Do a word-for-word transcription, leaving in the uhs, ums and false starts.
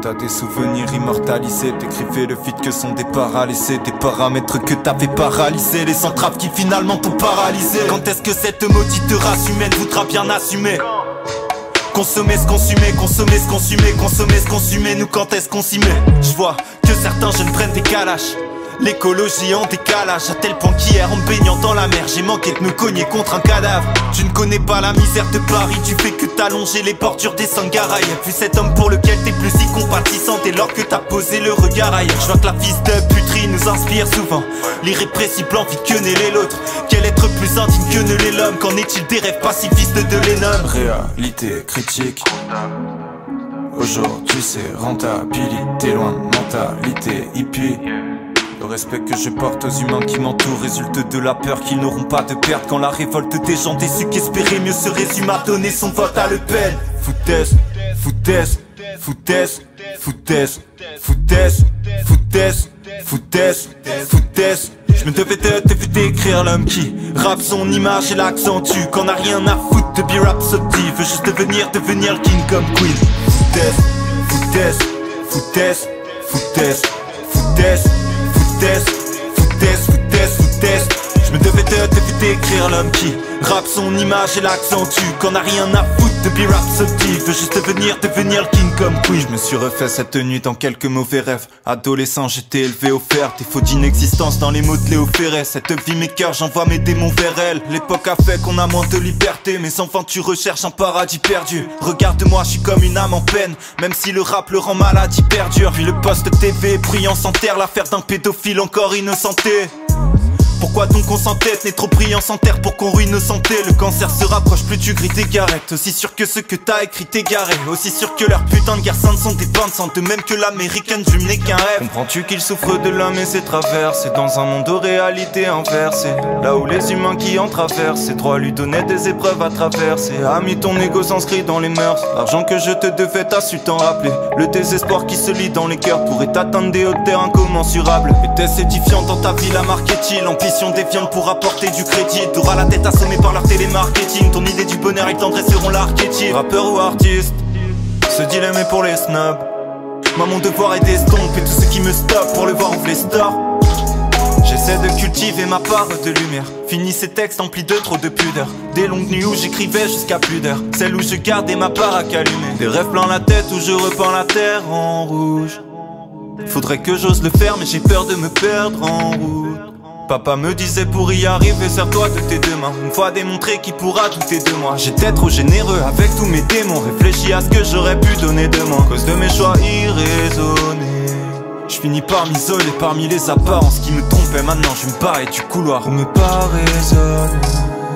t'as des souvenirs immortalisés. T'écrivais le vide que sont des paralysés, des paramètres que t'avais paralysés, les entraves qui finalement t'ont paralysé. Quand est-ce que cette maudite race humaine voudra bien assumer? Consommer, se consumer, consommer, se consumer, consommer, se consumer. Nous quand est-ce qu'on s'y met? Je vois que certains jeunes prennent des calaches, l'écologie en décalage, à tel point qu'hier en me baignant dans la mer, j'ai manqué de me cogner contre un cadavre. Tu ne connais pas la misère de Paris, tu fais que t'allonger les bordures des Sangara. Y'a plus cet homme pour lequel t'es plus si compatissant dès lors que t'as posé le regard ailleurs. Je vois que la fils de puterie nous inspire souvent l'irrépressible envie que n'est l'est l'autre. Quel être plus indigne que ne l'est l'homme? Qu'en est-il des rêves pacifistes de Lennon? Réalité critique, aujourd'hui c'est rentabilité loin de mentalité hippie. Le respect que je porte aux humains qui m'entourent résulte de la peur qu'ils n'auront pas de perte. Quand la révolte des gens déçus qu'espérer mieux se résume à donner son vote à Le Pen. Foutaise, foutaise, foutaise, foutaise, foutaise, foutaise, foutaise, foutaise. Je me devais de te décrire l'homme qui rappe son image et l'accentue. Qu'on n'a rien à foutre de B-Rhapsody, veut juste devenir, devenir le king comme Queen. Foutaise, foutaise, foutaise, foutaise, foutaise, foutaise, foutaise, foutaise, foutaise. Je me devais de te décrire l'homme qui rappe son image et l'accentue. Qu'on n'a rien à foutre de B-Rhapsody, veut juste devenir, devenir le king comme Queen. Je me suis refait cette nuit dans quelques mauvais rêves. Adolescent j'étais élevé au fer, défaut d'inexistence dans les mots de Léo Ferret. Cette vie mes cœurs, j'envoie mes démons vers elle. L'époque a fait qu'on a moins de liberté. Mes enfants tu recherches un paradis perdu. Regarde-moi, je suis comme une âme en peine, même si le rap le rend maladie perdure. Puis le poste T V brillant sans terre, l'affaire d'un pédophile encore innocenté. Pourquoi donc on s'entête, n'est trop brillant sans terre pour qu'on ruine nos santé. Le cancer se rapproche plus du gris des garettes. Aussi sûr que ce que t'as écrit t'es garé. Aussi sûr que leurs putains de guerres saintes sont des bandes sans de même que l'American Dream n'est qu'un rêve. Comprends-tu qu'il souffre de l'homme et ses travers? C'est dans un monde de réalité inversée, là où les humains qui en traversent, c'est droit lui donner des épreuves à traverser. Ami, ton ego s'inscrit dans les mœurs. L'argent que je te devais t'as su t'en rappeler. Le désespoir qui se lit dans les cœurs pourrait atteindre des hauteurs incommensurables. Était-ce édifiant dans ta vie, la marquait-il? Ambition défiante pour apporter du crédit. T'auras la tête assommée par leur télémarketing. Ton idée du bonheur et le tendresse seront l'archétype. Rappeur ou artiste, ce dilemme est pour les snobs. Moi mon devoir est d'estomper tout ce qui me stoppe. Pour le voir ouvre les stores. J'essaie de cultiver ma part de lumière. Finis ces textes emplis de trop de pudeur. Des longues nuits où j'écrivais jusqu'à plus d'heures. Celles où je gardais ma part à calumer. Des rêves plein la tête où je repeins la terre en rouge. Faudrait que j'ose le faire mais j'ai peur de me perdre en route. Papa me disait pour y arriver, serre-toi de tes deux mains. Une fois démontré qui pourra douter de moi. J'étais trop généreux avec tous mes démons. Réfléchis à ce que j'aurais pu donner de moi. À cause de mes choix irraisonnés, je finis par m'isoler parmi les apparences qui me trompaient. Maintenant je me barre du couloir où mes pas raisonnent.